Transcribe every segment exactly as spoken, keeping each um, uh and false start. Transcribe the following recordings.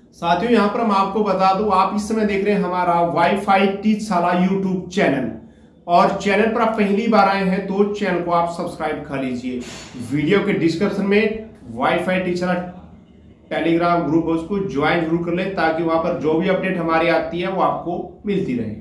साथियों यहाँ पर हम आपको बता दूं, आप इस समय देख रहे हैं हमारा वाईफाई टीचशाला यूट्यूब चैनल, और चैनल पर आप पहली बार आए हैं तो चैनल को आप सब्सक्राइब कर लीजिए। वीडियो के डिस्क्रिप्शन में वाईफाई टीचशाला टेलीग्राम ग्रुप है, उसको ज्वाइन जरूर कर लें ताकि वहां पर जो भी अपडेट हमारी आती है वो आपको मिलती रहे।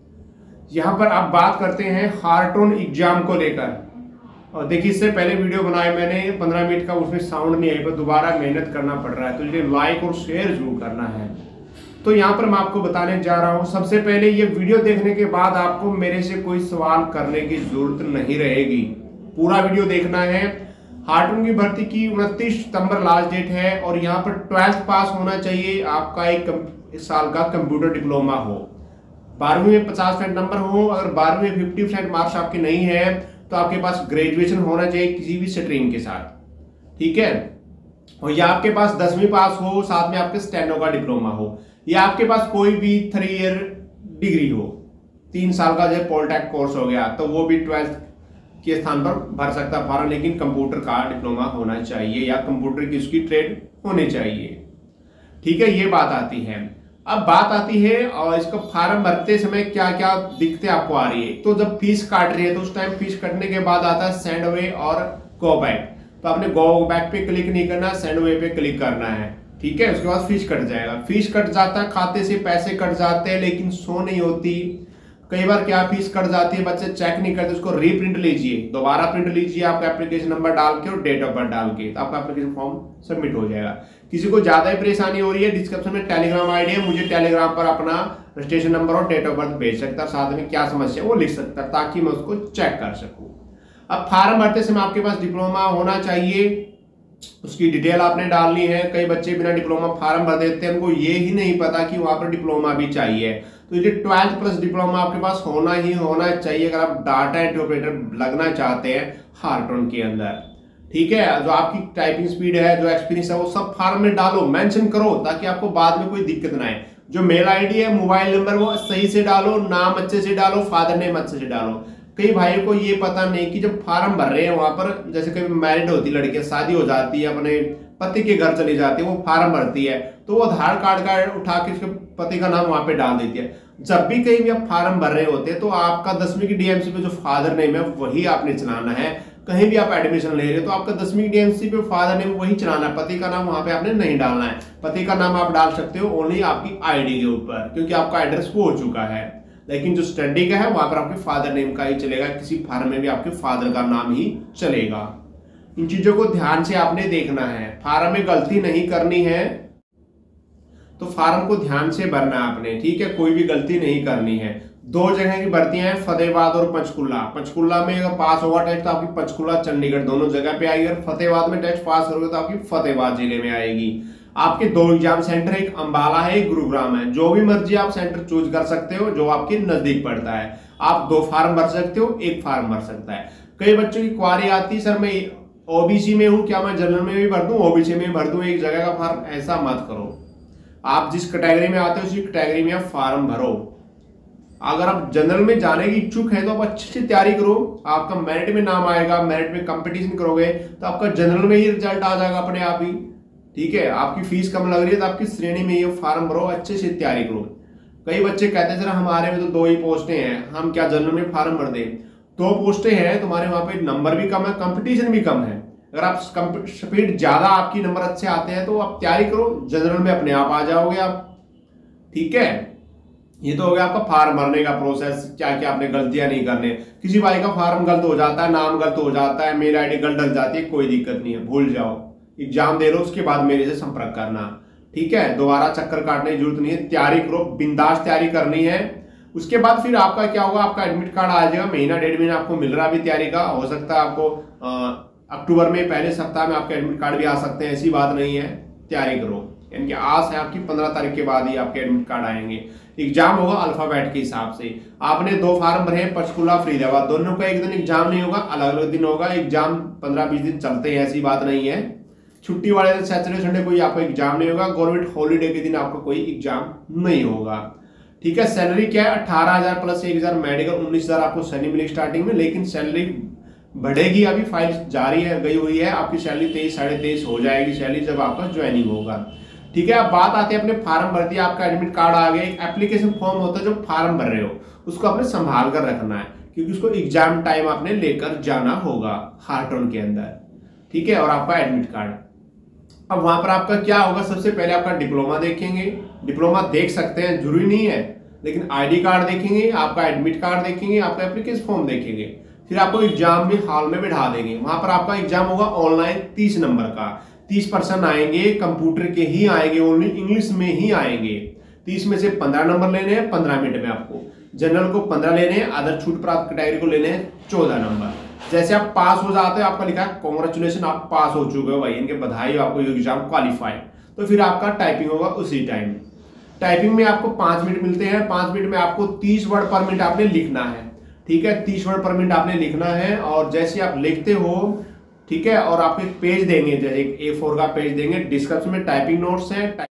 यहाँ पर आप बात करते हैं हार्टोन एग्जाम को लेकर। और देखिए, इससे पहले वीडियो बनाए मैंने पंद्रह मिनट का, उसमें साउंड नहीं आई, पर दोबारा मेहनत करना पड़ रहा है, तो इसलिए लाइक और शेयर जरूर करना है। तो यहाँ पर मैं आपको बताने जा रहा हूँ, सबसे पहले ये वीडियो देखने के बाद आपको मेरे से कोई सवाल करने की जरूरत नहीं रहेगी, पूरा वीडियो देखना है। हार्टोन की भर्ती की उनतीस सितंबर लास्ट डेट है, और यहाँ पर ट्वेल्थ पास होना चाहिए, आपका एक साल का कंप्यूटर डिप्लोमा हो, बारहवीं में पचास परसेंट नंबर हो। अगर बारहवीं में फिफ्टी परसेंट मार्क्स आपके नहीं है तो आपके पास ग्रेजुएशन होना चाहिए किसी भी स्ट्रीम के साथ, ठीक है। और या आपके पास दसवीं पास हो, साथ में आपके स्टेनो का डिप्लोमा हो, या आपके पास कोई भी थ्री ईयर डिग्री हो, तीन साल का जो पॉलिटेक्निक कोर्स हो गया, तो वो भी ट्वेल्थ के स्थान पर भर सकता फॉर्म, लेकिन कंप्यूटर का डिप्लोमा होना चाहिए या कंप्यूटर की उसकी ट्रेड होनी चाहिए, ठीक है। ये बात आती है। अब बात आती है और इसको फार्म भरते समय क्या क्या दिक्कतें आपको आ रही है। तो जब फीस काट रही है तो उस टाइम फीस कटने के बाद आता है सेंड अवे और गो बैक। तो आपने गो बैक पे क्लिक नहीं करना, सेंड अवे पे क्लिक करना है, ठीक है। उसके बाद फीस कट जाएगा। फीस कट जाता है, खाते से पैसे कट जाते हैं, लेकिन शो नहीं होती। कई बार क्या फीस कट जाती है, बच्चे चेक नहीं करते, उसको रीप्रिंट लीजिए, दोबारा प्रिंट लीजिए आपका एप्लीकेशन नंबर डाल के और डेट ऑफ बर्थ डाल के, तो आपका एप्लीकेशन फॉर्म सबमिट हो जाएगा। किसी को ज्यादा ही परेशानी हो रही है, डिस्क्रिप्शन में टेलीग्राम आईडी है, मुझे टेलीग्राम पर अपना रजिस्ट्रेशन नंबर और डेट ऑफ बर्थ भेज सकता है, साथ में क्या समस्या है वो लिख सकता है, ताकि मैं उसको चेक कर सकूं। अब फार्म भरते समय आपके पास डिप्लोमा होना चाहिए, उसकी डिटेल आपने डालनी है। कई बच्चे बिना डिप्लोमा फार्म भर देते हैं, उनको ये ही नहीं पता कि वहां पर डिप्लोमा भी चाहिए, तो ये ट्वेल्थ प्लस डिप्लोमा आपके पास होना ही होना चाहिए अगर आप डाटा एंट्री ऑपरेटर लगना चाहते हैं हार्टोन के अंदर, ठीक है। जो आपकी टाइपिंग स्पीड है, जो एक्सपीरियंस है, वो सब फार्म में डालो, मेंशन करो, ताकि आपको बाद में कोई दिक्कत ना आए। जो मेल आईडी है, मोबाइल नंबर, वो सही से डालो, नाम अच्छे से डालो, फादर नेम अच्छे से डालो। कई भाई को ये पता नहीं कि जब फार्म भर रहे हैं वहां पर, जैसे कभी मैरिड होती लड़कियां, शादी हो जाती है, अपने पति के घर चली जाती है, वो फार्म भरती है, तो वो आधार कार्ड का उठा के उसके पति का नाम वहां पे डाल देती है। जब भी कहीं भी आप फार्म भर रहे होते हैं तो आपका दसवीं की डीएमसी पे जो फादर नेम है वही आपने चलाना है। कहीं भी आप एडमिशन ले रहे हो तो आपका दसवीं की डीएमसी पे फादर नेम वही चलाना है, पति का नाम वहां पे आपने नहीं डालना है। पति का नाम आप डाल सकते हो ओनली आपकी आईडी के ऊपर, क्योंकि आपका एड्रेस वो हो चुका है, लेकिन जो स्टडी का है वहां पर आपके फादर नेम का ही चलेगा, किसी फार्म में भी आपके फादर का नाम ही चलेगा। इन चीजों को ध्यान से आपने देखना है, फार्म में गलती नहीं करनी है, तो फार्म को ध्यान से भरना आपने, ठीक है, कोई भी गलती नहीं करनी है। दो जगह की भर्तियां हैं, फतेहाबाद और पंचकुला। पंचकुला में अगर पास होगा टेस्ट तो आपकी पंचकुला चंडीगढ़ दोनों जगह पे आएगी, और फतेहाबाद में टेस्ट पास करोगे तो आपकी फतेहाबाद जिले में आएगी। आपके दो एग्जाम सेंटर, एक अंबाला है, एक गुरुग्राम है, जो भी मर्जी आप सेंटर चूज कर सकते हो जो आपके नजदीक पड़ता है। आप दो फार्म भर सकते हो, एक फार्म भर सकता है। कई बच्चों की क्वारी आती है, सर मैं ओबीसी में हूं, क्या मैं जनरल में भी भर दूं, ओबीसी में भर दूं एक जगह का फार्म? ऐसा मत करो, आप जिस कैटेगरी में आते हो उसी कैटेगरी में आप फार्म भरो। अगर आप जनरल में जाने की इच्छुक है तो आप अच्छे से तैयारी करो, आपका मेरिट में नाम आएगा, मेरिट में कंपटीशन करोगे तो आपका जनरल में ही रिजल्ट आ जाएगा अपने आप ही, ठीक है। आपकी फीस कम लग रही है तो आपकी श्रेणी में ये फार्म भरो, अच्छे से तैयारी करो। कई बच्चे कहते हैं सर हमारे में तो दो ही पोस्टें हैं, हम क्या जनरल में फार्म भर दें? दो पोस्टें हैं, तुम्हारे वहां पे नंबर भी कम है, कंपटीशन भी कम है। अगर आप स्पीड ज्यादा, आपकी नंबर अच्छे आते हैं तो आप तैयारी करो, जनरल में अपने आप आ जाओगे आप, ठीक है। ये तो हो गया आपका फार्म भरने का प्रोसेस, क्या क्या आपने गलतियां नहीं करने। किसी भाई का फार्म गलत हो जाता है, नाम गलत हो जाता है, मेल आईडी गलत डल जाती है, कोई दिक्कत नहीं है, भूल जाओ, एग्जाम दे लो, उसके बाद मेरे से संपर्क करना, ठीक है। दोबारा चक्कर काटने की जरूरत नहीं है, तैयारी करो, बिंदास तैयारी करनी है। उसके बाद फिर आपका क्या होगा, आपका एडमिट कार्ड आ जाएगा, महीना डेढ़ महीना आपको मिल रहा भी तैयारी का, हो सकता है आपको अक्टूबर में पहले सप्ताह में आपके एडमिट कार्ड भी आ सकते हैं, ऐसी बात नहीं है। तैयारी करो, यानी कि आस है आपकी पंद्रह तारीख के बाद ही आपके एडमिट कार्ड आएंगे। एग्जाम होगा अल्फाबेट के हिसाब से। आपने दो फार्म भरे, पंचकुला फरीदाबाद, दोनों का एक दिन एग्जाम नहीं होगा, अलग अलग दिन होगा। एग्जाम पंद्रह बीस दिन चलते हैं, ऐसी बात नहीं है। छुट्टी वाले दिन सैटरडे संडे कोई आपका एग्जाम नहीं होगा, गवर्नमेंट हॉलीडे के दिन आपका कोई एग्जाम नहीं होगा, ठीक है। सैलरी क्या है, अठारह हजार प्लस एक हजार मेडिकल, उन्नीस हजार आपको सैलरी मिली स्टार्टिंग में, लेकिन सैलरी बढ़ेगी, अभी फाइल जारी है, गई हुई है, आपकी सैलरी तेईस साढ़े तेईस हो जाएगी सैलरी जब आपका ज्वाइनिंग होगा, ठीक है। अब बात आती है अपने फार्म भर दिया, आपका एडमिट कार्ड आ गया, एक एप्लीकेशन फॉर्म होता है जो फार्म भर रहे हो उसको आपने संभाल कर रखना है, क्योंकि उसको एग्जाम टाइम आपने लेकर जाना होगा हार्टोन के अंदर, ठीक है। और आपका एडमिट कार्ड, अब वहां पर आपका क्या होगा, सबसे पहले आपका डिप्लोमा देखेंगे, डिप्लोमा देख सकते हैं, जरूरी नहीं है, लेकिन आईडी कार्ड देखेंगे, आपका एडमिट कार्ड देखेंगे, आपका एप्लीकेशन फॉर्म देखेंगे, फिर आपको एग्जाम में हॉल में बैठा देंगे। वहां पर आपका एग्जाम होगा ऑनलाइन तीस नंबर का, तीस परसेंट आएंगे कंप्यूटर के ही आएंगे, ओनली इंग्लिश में ही आएंगे। तीस में से पंद्रह नंबर लेने हैं पंद्रह मिनट में आपको, जनरल को पंद्रह लेने हैं, अदर छूट प्राप्त कैटेगरी को लेने हैं चौदह नंबर। जैसे आप पास हो जाते हो, आपका लिखा है कॉन्ग्रेचुलेशन, आप पास हो चुके हो भाई, इनके बधाई, आपको एग्जाम क्वालिफाइड। तो फिर आपका टाइपिंग होगा उसी टाइम। टाइपिंग में आपको पांच मिनट मिलते हैं, पांच मिनट में आपको तीस वर्ड पर मिनट आपने लिखना है, ठीक है, तीस वर्ड पर मिनट आपने लिखना है। और जैसे आप लिखते हो, ठीक है, और आपको एक पेज देंगे, जैसे एक ए फोर का पेज देंगे, डिस्क्रिप्शन में टाइपिंग नोट्स हैं,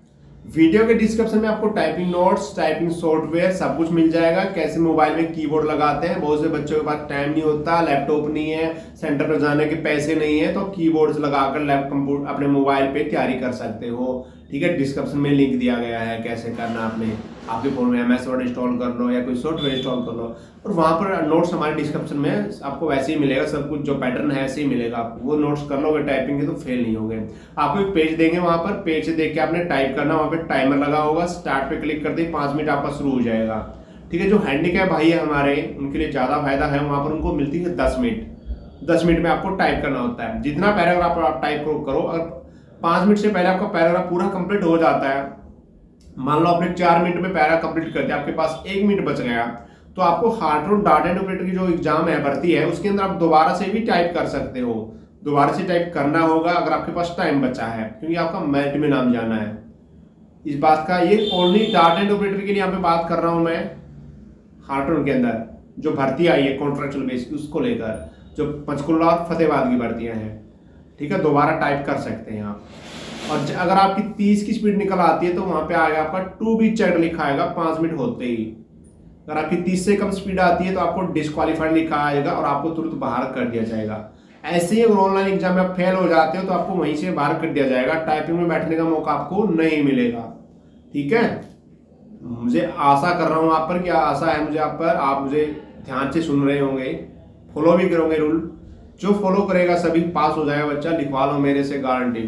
वीडियो के डिस्क्रिप्शन में आपको टाइपिंग नोट्स, टाइपिंग सॉफ्टवेयर सब कुछ मिल जाएगा, कैसे मोबाइल में कीबोर्ड लगाते हैं। बहुत से बच्चों के पास टाइम नहीं होता, लैपटॉप नहीं है, सेंटर पर जाने के पैसे नहीं है, तो कीबोर्ड्स लगाकर लैप कंप्यूटर अपने मोबाइल पे तैयारी कर सकते हो, ठीक है। डिस्क्रिप्शन में लिंक दिया गया है कैसे करना, आपने आपके फोन में एम एस वर्ड इंस्टॉल कर लो या कोई सॉफ्टवेयर इंस्टॉल कर लो, और वहां पर नोट्स हमारे डिस्क्रिप्शन में आपको वैसे ही मिलेगा, सब कुछ जो पैटर्न है ऐसे ही मिलेगा आपको। वो नोट्स कर लोगे टाइपिंग के तो फेल नहीं होगे। आपको एक पेज देंगे, वहां पर पेज से देख के आपने टाइप करना, वहां पे टाइमर लगा होगा, स्टार्ट पे क्लिक करते ही पांच मिनट आपका शुरू हो जाएगा, ठीक है। जो हैंडीकैप भाई है हमारे, उनके लिए ज्यादा फायदा है, वहां पर उनको मिलती है दस मिनट दस मिनट में आपको टाइप करना होता है। जितना पैराग्राफ आप टाइप करो, अगर पांच मिनट से पहले आपका पैराग्राफ पूरा कंप्लीट हो जाता है, मान लो आपने चार मिनट में पैरा कंप्लीट कर दिया, आपके पास एक मिनट बच गया, तो आपको हार्टोन डाटा एंड ऑपरेटर की जो एग्जाम है भर्ती है, उसके अंदर आप दोबारा से भी टाइप कर सकते हो, दोबारा से टाइप करना होगा अगर आपके पास टाइम बचा है, क्योंकि आपका मेरिट में नाम जाना है। इस बात का, ये ओनली डाटा एंड ऑपरेटर के लिए यहाँ पे बात कर रहा हूं मैं, हार्टोन के अंदर जो भर्ती आई है कॉन्ट्रेक्चुअल बेस उसको लेकर, जो पंचकुला और फतेहाबाद की भर्तियां हैं, ठीक है, दोबारा टाइप कर सकते हैं आप। और अगर आपकी तीस की स्पीड निकल आती है तो वहां पे आएगा आपका टू बी चेक लिखा आएगा पांच मिनट होते ही। अगर आपकी तीस से कम स्पीड आती है तो आपको डिस्क्वालीफाइड लिखा आएगा और आपको तुरंत बाहर कर दिया जाएगा। ऐसे ही अगर ऑनलाइन एग्जाम में आप फेल हो जाते हो तो आपको वहीं से बाहर कर दिया जाएगा, टाइपिंग में बैठने का मौका आपको नहीं मिलेगा, ठीक है। मुझे आशा कर रहा हूं आप पर, क्या आशा है मुझे आप पर, आप मुझे ध्यान से सुन रहे होंगे, फॉलो भी करोगे रूल। जो फॉलो करेगा सभी पास हो जाएगा बच्चा, लिखवा लो मेरे से गारंटी,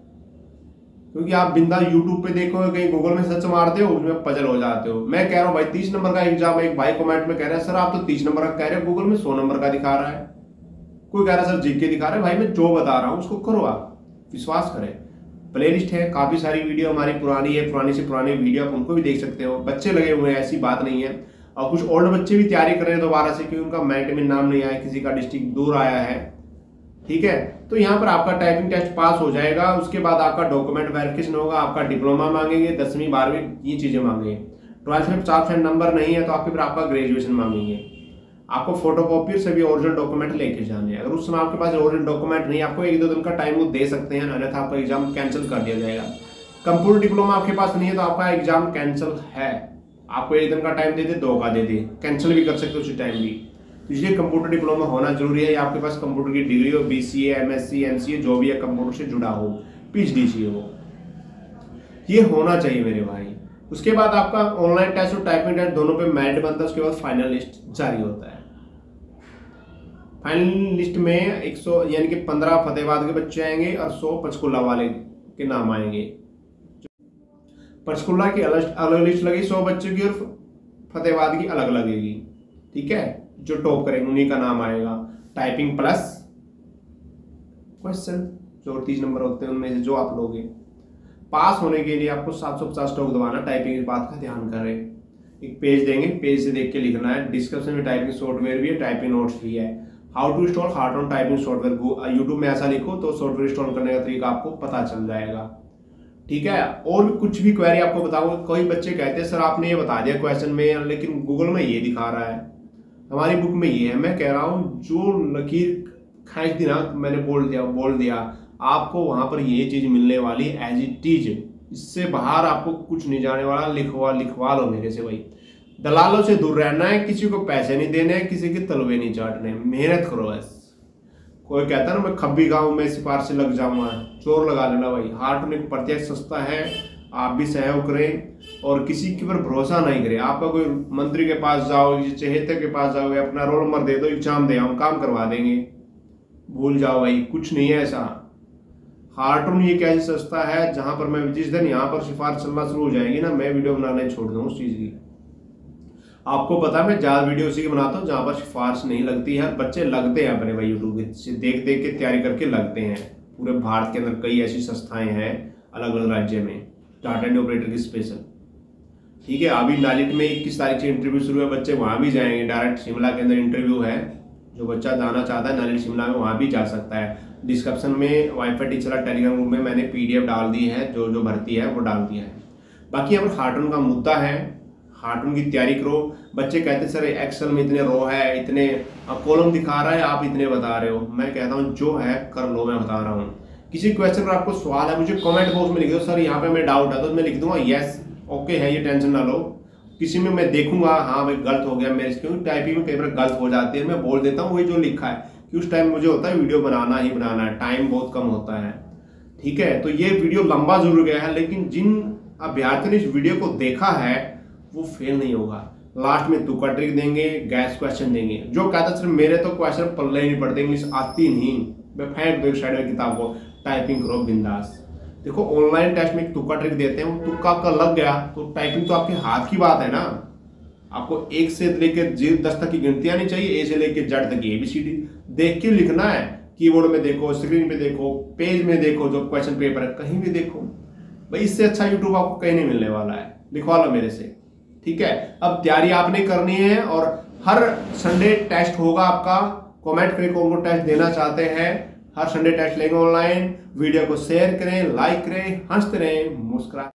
क्योंकि आप बिंदा यूट्यूब पे देखोगे, कहीं गूगल में सर्च मारते हो, उसमें पजल हो जाते हो। मैं कह रहा हूँ भाई तीस नंबर का एग्जाम, एक भाई कमेंट में कह रहे हैं सर आप तो तीस नंबर का कह रहे हो, गूगल में सौ नंबर का दिखा रहा है, कोई कह रहा है सर जीके दिखा रहा है। भाई मैं जो बता रहा हूँ उसको करो, आप विश्वास करें। प्ले लिस्ट है, काफी सारी वीडियो हमारी पुरानी है, पुरानी से पुरानी वीडियो आप उनको भी देख सकते हो। बच्चे लगे हुए हैं, ऐसी बात नहीं है, और कुछ ओल्ड बच्चे भी तैयारी कर रहे हैं दोबारा से, क्योंकि उनका मेरिट में नाम नहीं आया, किसी का डिस्ट्रिक्ट दूर आया है, ठीक है। तो यहाँ पर आपका टाइपिंग टेस्ट पास हो जाएगा, उसके बाद आपका डॉक्यूमेंट वेरिफिकेशन होगा, आपका डिप्लोमा मांगेंगे, दसवीं बारहवीं ये चीजें मांगेंगे, ट्वेल्थ में पचास परसेंट नंबर नहीं है तो आपके फिर आपका ग्रेजुएशन मांगेंगे। आपको फोटोकॉपी से भी ओरिजिनल डॉक्यूमेंट लेके जाने हैं। अगर उस समय आपके पास ओरिजिनल डॉक्यूमेंट नहीं, आपको एक दो दिन का टाइम वो दे सकते हैं, अन्यथा आपका एग्जाम कैंसिल कर दिया जाएगा। कंप्यूटर डिप्लोमा आपके पास नहीं है तो आपका एग्जाम कैंसिल है, आपको एक दिन का टाइम दे दे, दो का दे दे, कैंसिल भी कर सकते हो उसी टाइम भी। इसलिए कंप्यूटर डिप्लोमा होना जरूरी है, आपके पास कंप्यूटर की डिग्री हो, बीसीए, एमएससी, एमसीए जो भी है, कंप्यूटर से जुड़ा हो, पीएचडी चाहिए हो, ये होना चाहिए मेरे भाई। उसके बाद आपका ऑनलाइन टेस्ट और टाइपिंग टेस्ट दोनों पे मेरिट बनता है, उसके बाद फाइनल लिस्ट जारी होता है। फाइनल लिस्ट में एक सौ यानी कि पंद्रह फतेहाबाद के बच्चे आएंगे और सौ पंचकुला वाले के नाम आएंगे। पंचकुला की अलग अलग लिस्ट लगी सौ बच्चों की और फतेहाबाद की अलग लगेगी, ठीक है। जो टॉप करेंगे उन्हीं का नाम आएगा। टाइपिंग प्लस क्वेश्चन जो तीस नंबर होते हैं उनमें से जो आप लोगे। पास होने के लिए आपको सात सौ पचास टॉक दबाना, टाइपिंग की बात का ध्यान करें। एक पेज देंगे, पेज से देख के लिखना है। डिस्क्रिप्शन में टाइपिंग सॉफ्टवेयर भी है, टाइपिंग नोट्स भी है। How to install Hartron typing software, YouTube में ऐसा लिखो तो सॉफ्टवेयर इंस्टॉल करने का तरीका आपको पता चल जाएगा, ठीक है। और भी कुछ भी क्वेरी आपको बताऊंगा। कोई बच्चे कहते हैं सर आपने ये बता दिया क्वेश्चन में, लेकिन गूगल में ये दिखा रहा है, हमारी बुक में ये है। मैं कह रहा हूँ जो लकीर खींच दी ना, मैंने बोल दिया बोल दिया आपको वहां पर ये चीज मिलने वाली एज इट इज, इससे बाहर आपको कुछ नहीं जाने वाला। लिखवा लिखवा लो मेरे से भाई। दलालों से दूर रहना है, किसी को पैसे नहीं देने हैं, किसी के तलवे नहीं चाटने, मेहनत करो बस। कोई कहता है ना मैं खब्बी गाँव में सिफारिश लग जाऊंगा, चोर लगा लेना भाई। हार्टून एक प्रत्यक्ष संस्था है, आप भी सहयोग करें और किसी के ऊपर भरोसा नहीं करें। आपका कोई मंत्री के पास जाओ, चहेते के पास जाओगे, अपना रोल नंबर दे दो, एग्जाम दे, हम काम करवा देंगे, भूल जाओ भाई, कुछ नहीं है ऐसा। हार्टून ये क्या ऐसी संस्था है जहां पर मैं जिस दिन यहाँ पर सिफारिश चलना शुरू हो जाएगी ना, मैं वीडियो बनाने छोड़ दूँ उस चीज़ की। आपको पता है मैं ज़्यादा वीडियो उसी की बनाता हूँ जहाँ पर सिफारिश नहीं लगती है। बच्चे लगते हैं अपने भाई यूट्यूब से देख देख के तैयारी करके लगते हैं। पूरे भारत के अंदर कई ऐसी संस्थाएं हैं अलग अलग राज्य में, टाटा एंड ऑपरेटर की स्पेशल। ठीक है, अभी नालिट में इक्कीस तारीख से इंटरव्यू शुरू है, बच्चे वहाँ भी जाएंगे। डायरेक्ट शिमला के अंदर इंटरव्यू है, जो बच्चा जाना चाहता है नालिट शिमला में वहाँ भी जा सकता है। डिस्क्रिप्शन में वाईफाई टीचर टेलीग्राम ग्रुप में मैंने पीडीएफ डाल दी है, जो जो भर्ती है वो डाल दिया है। बाकी अब हार्टून का मुद्दा है, हार्टून की तैयारी करो। बच्चे कहते सर एक्सेल में इतने रो है, इतने कॉलम दिखा रहा है, आप इतने बता रहे हो। मैं कहता हूँ जो है कर लो, मैं बता रहा हूँ। किसी क्वेश्चन पर आपको सवाल है, मुझे कमेंट बॉक्स में लिख दो, सर यहाँ पे मैं डाउट है, तो मैं लिख दूंगा यस ओके है, ये टेंशन ना लो। किसी में मैं देखूंगा हाँ भाई गलत हो गया मेरे, क्योंकि टाइपिंग में कई बार गलत हो जाती है, मैं बोल देता हूँ वही जो लिखा है, कि उस टाइम मुझे होता है वीडियो बनाना ही बनाना है, टाइम बहुत कम होता है। ठीक है, तो ये वीडियो लंबा जरूर गया है, लेकिन जिन अभ्यर्थियों ने इस वीडियो को देखा है वो फेल नहीं होगा। लास्ट में तुक्का ट्रिक देंगे, गैस क्वेश्चन देंगे। जो कहता सर मेरे तो क्वेश्चन पल्ले ही नहीं पड़ते, इंग्लिश आती नहीं, मैं फेंक दो एक साइड में किताब को, टाइपिंग करो बिंदास। देखो ऑनलाइन टेस्ट में एक तुक्का ट्रिक देते हैं, वो तुक्का का लग गया तो टाइपिंग तो आपके हाथ की बात है ना। आपको एक से लेकर जीरो दस तक की गिनती आनी चाहिए, ए से लेकर जेड तक एबीसीडी देख के लिखना है। कीबोर्ड में देखो, स्क्रीन पे देखो, पेज में देखो, जो क्वेश्चन पेपर है कहीं भी देखो भाई। इससे अच्छा यूट्यूब आपको कहीं नहीं मिलने वाला है, लिखवा लो मेरे से। ठीक है, अब तैयारी आपने करनी है और हर संडे टेस्ट होगा आपका। कमेंट करें कौन कौन टेस्ट देना चाहते हैं, हर संडे टेस्ट लेंगे ऑनलाइन। वीडियो को शेयर करें, लाइक करें, हंसते रहें, मुस्कुराएं।